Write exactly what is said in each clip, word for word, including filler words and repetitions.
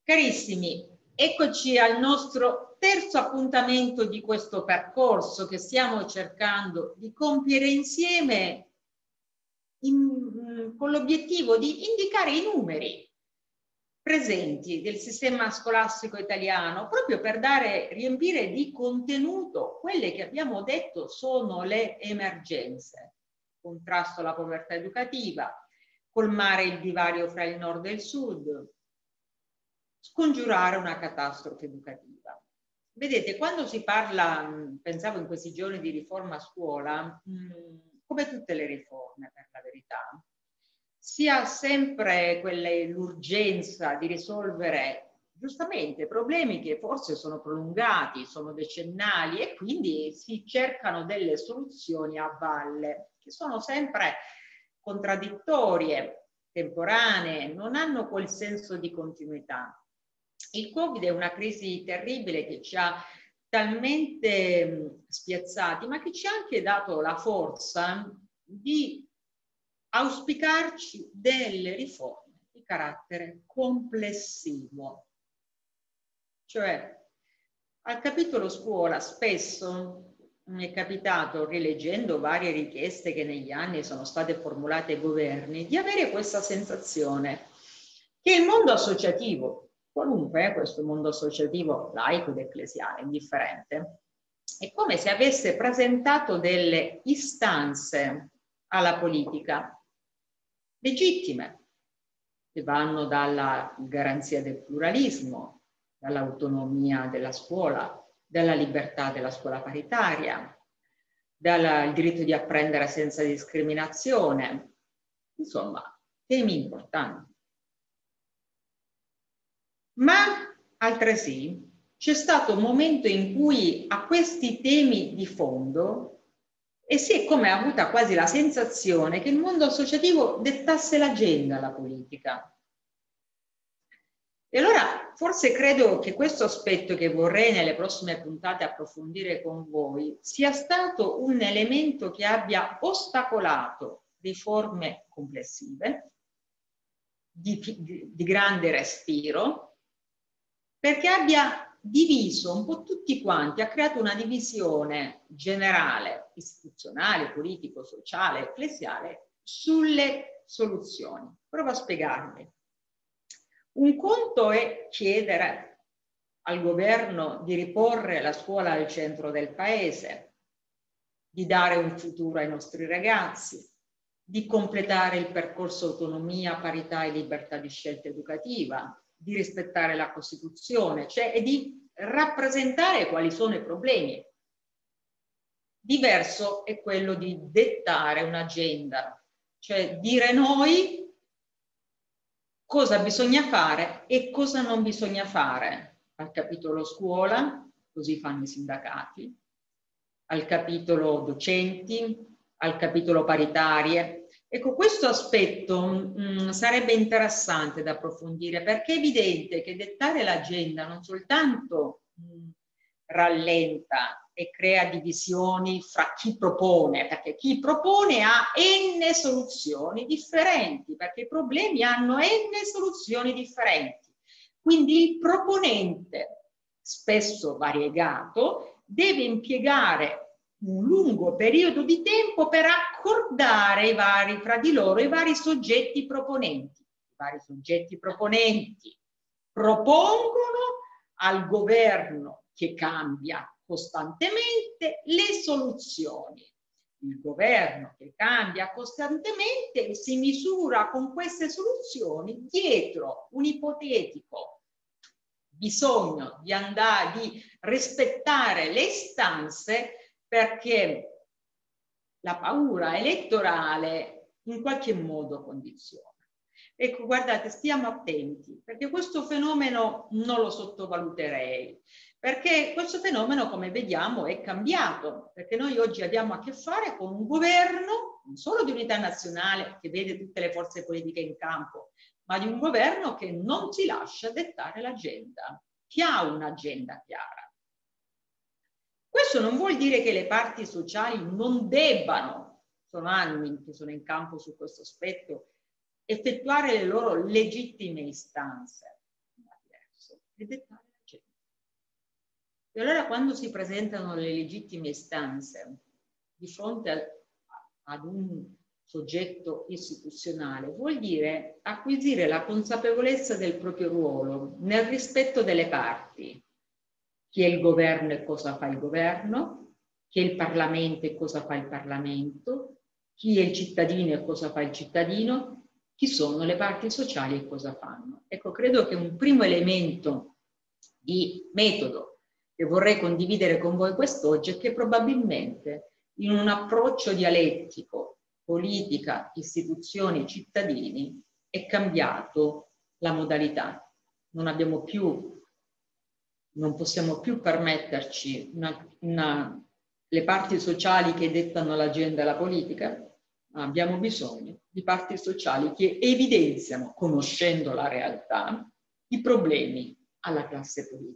Carissimi, eccoci al nostro terzo appuntamento di questo percorso che stiamo cercando di compiere insieme in, con l'obiettivo di indicare i numeri presenti del sistema scolastico italiano, proprio per dare, riempire di contenuto quelle che abbiamo detto sono le emergenze: contrasto alla povertà educativa, colmare il divario fra il nord e il sud, scongiurare una catastrofe educativa. Vedete, quando si parla, pensavo in questi giorni, di riforma a scuola, mh, come tutte le riforme, per la verità, si ha sempre l'urgenza di risolvere giustamente problemi che forse sono prolungati, sono decennali, e quindi si cercano delle soluzioni a valle che sono sempre contraddittorie, temporanee, non hanno quel senso di continuità. Il Covid è una crisi terribile che ci ha talmente spiazzati, ma che ci ha anche dato la forza di auspicarci delle riforme di carattere complessivo. Cioè, al capitolo scuola spesso mi è capitato, rileggendo varie richieste che negli anni sono state formulate ai governi, di avere questa sensazione che il mondo associativo, qualunque è questo mondo associativo, laico ed ecclesiale, indifferente, è come se avesse presentato delle istanze alla politica legittime, che vanno dalla garanzia del pluralismo, dall'autonomia della scuola, dalla libertà della scuola paritaria, dal diritto di apprendere senza discriminazione, insomma, temi importanti. Ma altresì c'è stato un momento in cui a questi temi di fondo e si è come avuta quasi la sensazione che il mondo associativo dettasse l'agenda alla politica. E allora forse credo che questo aspetto, che vorrei nelle prossime puntate approfondire con voi, sia stato un elemento che abbia ostacolato riforme complessive di, di, di grande respiro, perché abbia diviso un po' tutti quanti, ha creato una divisione generale, istituzionale, politico, sociale, ecclesiale, sulle soluzioni. Provo a spiegarmi. Un conto è chiedere al governo di riporre la scuola al centro del paese, di dare un futuro ai nostri ragazzi, di completare il percorso autonomia, parità e libertà di scelta educativa, di rispettare la Costituzione, cioè e di rappresentare quali sono i problemi. Diverso è quello di dettare un'agenda, cioè dire noi cosa bisogna fare e cosa non bisogna fare. Al capitolo scuola, così fanno i sindacati, al capitolo docenti, al capitolo paritarie. Ecco, questo aspetto mh, sarebbe interessante da approfondire, perché è evidente che dettare l'agenda non soltanto mh, rallenta e crea divisioni fra chi propone, perché chi propone ha n soluzioni differenti, perché i problemi hanno n soluzioni differenti. Quindi il proponente, spesso variegato, deve impiegare un lungo periodo di tempo per accordare i vari, fra di loro i vari soggetti proponenti. I vari soggetti proponenti propongono al governo, che cambia costantemente, le soluzioni. Il governo, che cambia costantemente, si misura con queste soluzioni dietro un ipotetico bisogno di andare, di rispettare le istanze, perché la paura elettorale in qualche modo condiziona. Ecco, guardate, stiamo attenti, perché questo fenomeno non lo sottovaluterei, perché questo fenomeno, come vediamo, è cambiato, perché noi oggi abbiamo a che fare con un governo, non solo di unità nazionale, che vede tutte le forze politiche in campo, ma di un governo che non si lascia dettare l'agenda, che ha un'agenda chiara. Questo non vuol dire che le parti sociali non debbano, sono anni che sono in campo su questo aspetto, effettuare le loro legittime istanze. e dettare l'agenda. E allora quando si presentano le legittime istanze di fronte a, ad un soggetto istituzionale, vuol dire acquisire la consapevolezza del proprio ruolo nel rispetto delle parti. Chi è il governo e cosa fa il governo, chi è il Parlamento e cosa fa il Parlamento, chi è il cittadino e cosa fa il cittadino, chi sono le parti sociali e cosa fanno. Ecco, credo che un primo elemento di metodo che vorrei condividere con voi quest'oggi è che probabilmente in un approccio dialettico, politica, istituzioni, cittadini, è cambiato la modalità. Non abbiamo più, non possiamo più permetterci una, una, le parti sociali che dettano l'agenda e la politica, ma abbiamo bisogno di parti sociali che evidenziano, conoscendo la realtà, i problemi alla classe politica.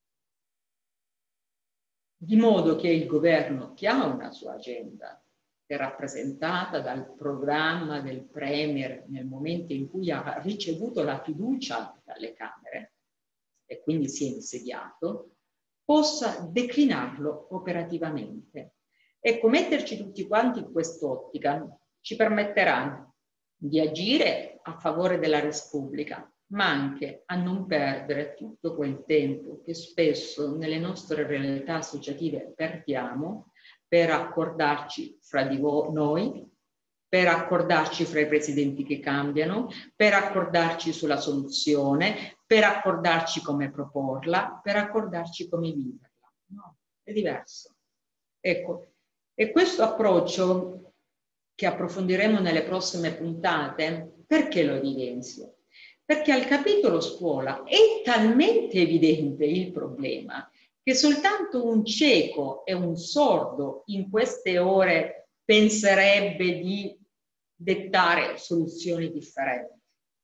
Di modo che il governo, che ha una sua agenda, che è rappresentata dal programma del Premier nel momento in cui ha ricevuto la fiducia dalle Camere e quindi si è insediato, possa declinarlo operativamente. Ecco, metterci tutti quanti in quest'ottica ci permetterà di agire a favore della Repubblica, ma anche a non perdere tutto quel tempo che spesso nelle nostre realtà associative perdiamo per accordarci fra di noi, per accordarci fra i presidenti che cambiano, per accordarci sulla soluzione, per accordarci come proporla, per accordarci come viverla. No, è diverso. Ecco, e questo approccio che approfondiremo nelle prossime puntate, perché lo evidenzio? Perché al capitolo scuola è talmente evidente il problema che soltanto un cieco e un sordo in queste ore penserebbe di dettare soluzioni differenti.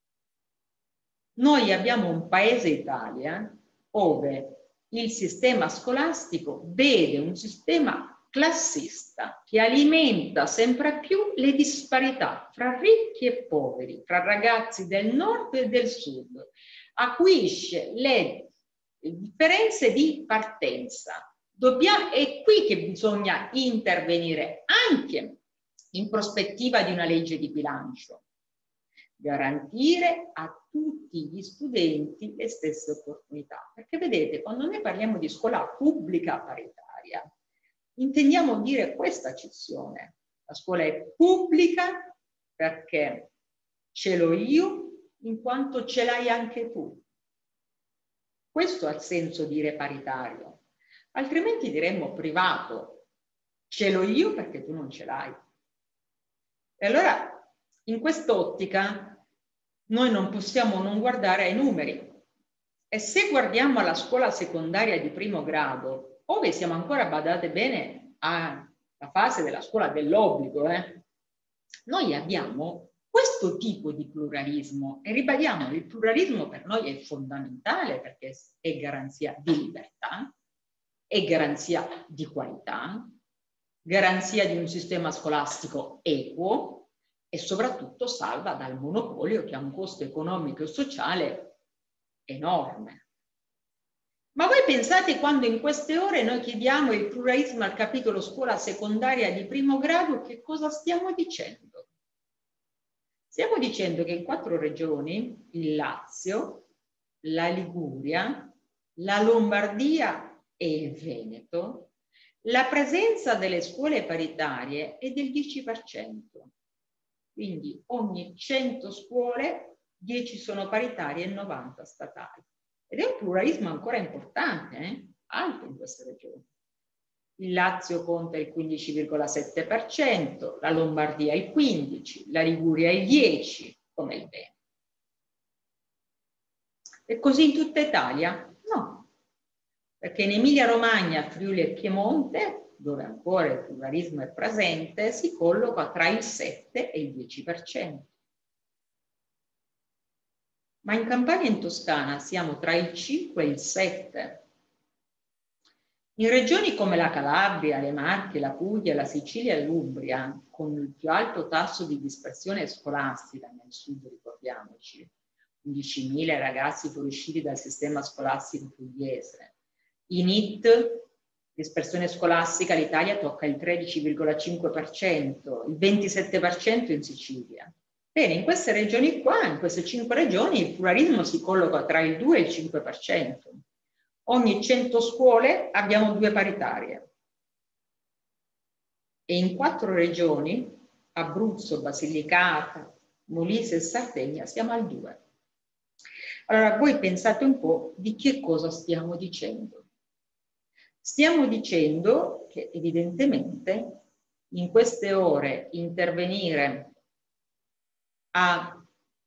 Noi abbiamo un paese Italia dove il sistema scolastico vede un sistema classista che alimenta sempre più le disparità fra ricchi e poveri, fra ragazzi del nord e del sud, acuisce le differenze di partenza. Dobbiamo, è qui che bisogna intervenire anche in prospettiva di una legge di bilancio. Garantire a tutti gli studenti le stesse opportunità. Perché vedete, quando noi parliamo di scuola pubblica paritaria, intendiamo dire questa accezione. La scuola è pubblica perché ce l'ho io in quanto ce l'hai anche tu. Questo ha il senso di dire paritario. Altrimenti diremmo privato. Ce l'ho io perché tu non ce l'hai. E allora, in quest'ottica, noi non possiamo non guardare ai numeri. E se guardiamo alla scuola secondaria di primo grado, ove siamo ancora, badate bene, alla fase della scuola dell'obbligo, eh, noi abbiamo questo tipo di pluralismo. E ribadiamo, il pluralismo per noi è fondamentale perché è garanzia di libertà, è garanzia di qualità, garanzia di un sistema scolastico equo, e soprattutto salva dal monopolio che ha un costo economico e sociale enorme. Ma voi pensate quando in queste ore noi chiediamo il pluralismo al capitolo scuola secondaria di primo grado, che cosa stiamo dicendo? Stiamo dicendo che in quattro regioni, il Lazio, la Liguria, la Lombardia e il Veneto, la presenza delle scuole paritarie è del dieci per cento. Quindi ogni cento scuole, dieci sono paritarie e novanta statali. Ed è un pluralismo ancora importante, eh? Alto in queste regioni. Il Lazio conta il quindici virgola sette per cento, la Lombardia il quindici per cento, la Liguria il dieci per cento, come il Veneto. E così in tutta Italia? No. Perché in Emilia-Romagna, Friuli e Piemonte, dove ancora il pluralismo è presente, si colloca tra il sette e il dieci per cento. Ma in Campania e in Toscana siamo tra il cinque e il sette per cento. In regioni come la Calabria, le Marche, la Puglia, la Sicilia e l'Umbria, con il più alto tasso di dispersione scolastica nel sud, ricordiamoci, undicimila ragazzi fuoriusciti dal sistema scolastico pugliese. In I T, dispersione scolastica, l'Italia tocca il tredici virgola cinque per cento, il ventisette per cento in Sicilia. Bene, in queste regioni qua, in queste cinque regioni, il pluralismo si colloca tra il due e il cinque per cento. Ogni cento scuole abbiamo due paritarie. E in quattro regioni, Abruzzo, Basilicata, Molise e Sardegna, siamo al due. Allora, voi pensate un po' di che cosa stiamo dicendo. Stiamo dicendo che evidentemente in queste ore intervenire a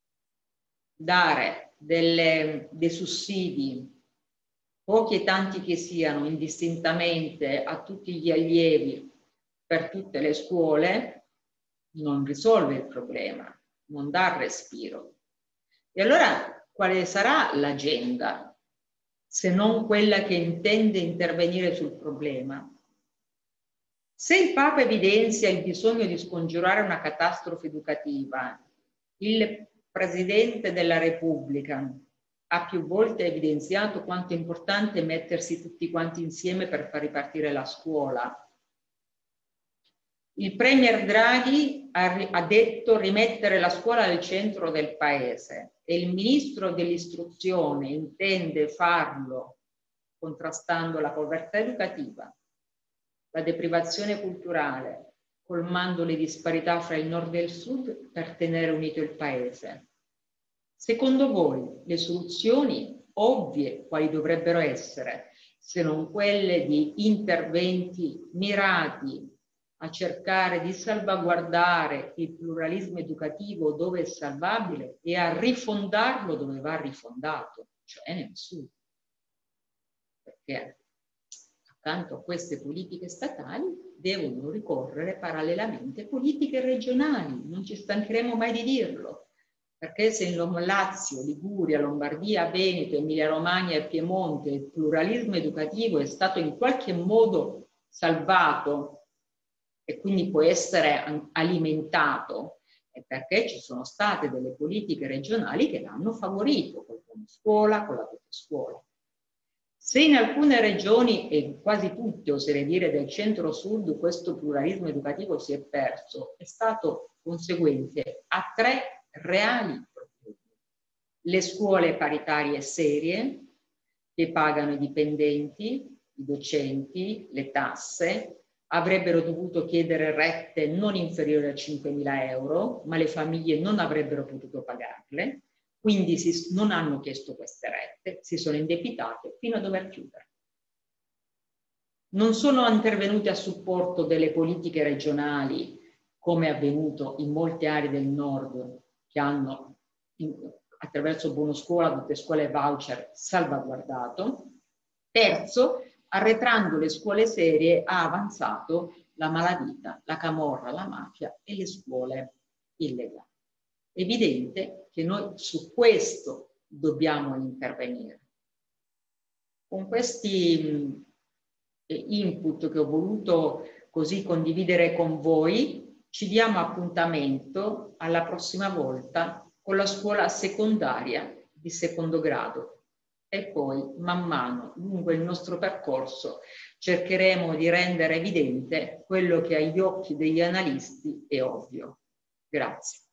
dare delle, dei sussidi, pochi e tanti che siano, indistintamente a tutti gli allievi per tutte le scuole, non risolve il problema, non dà respiro. E allora quale sarà l'agenda, se non quella che intende intervenire sul problema? Se il Papa evidenzia il bisogno di scongiurare una catastrofe educativa, il Presidente della Repubblica ha più volte evidenziato quanto è importante mettersi tutti quanti insieme per far ripartire la scuola. Il Premier Draghi ha, ha detto rimettere la scuola al centro del paese e il Ministro dell'Istruzione intende farlo contrastando la povertà educativa, la deprivazione culturale, colmando le disparità fra il nord e il sud per tenere unito il paese. Secondo voi le soluzioni ovvie quali dovrebbero essere, se non quelle di interventi mirati a cercare di salvaguardare il pluralismo educativo dove è salvabile e a rifondarlo dove va rifondato, cioè nel sud? Perché accanto a queste politiche statali devono ricorrere parallelamente politiche regionali, non ci stancheremo mai di dirlo, perché se in Lazio, Liguria, Lombardia, Veneto, Emilia-Romagna e Piemonte il pluralismo educativo è stato in qualche modo salvato e quindi può essere alimentato, è perché ci sono state delle politiche regionali che l'hanno favorito, col buono scuola, con la doppia scuola. Se in alcune regioni, e quasi tutte, oserei dire del centro-sud, questo pluralismo educativo si è perso, è stato conseguente a tre reali problemi. Le scuole paritarie serie, che pagano i dipendenti, i docenti, le tasse, avrebbero dovuto chiedere rette non inferiori a cinquemila euro, ma le famiglie non avrebbero potuto pagarle. Quindi si, non hanno chiesto queste rette, si sono indebitate fino a dover chiudere. Non sono intervenute a supporto delle politiche regionali, come è avvenuto in molte aree del nord, che hanno, in, attraverso buono scuola, tutte scuole voucher, salvaguardato. Terzo, arretrando le scuole serie, ha avanzato la malavita, la camorra, la mafia e le scuole illegali. Evidente che noi su questo dobbiamo intervenire. Con questi input che ho voluto così condividere con voi, ci diamo appuntamento alla prossima volta con la scuola secondaria di secondo grado e poi man mano lungo il nostro percorso cercheremo di rendere evidente quello che agli occhi degli analisti è ovvio. Grazie.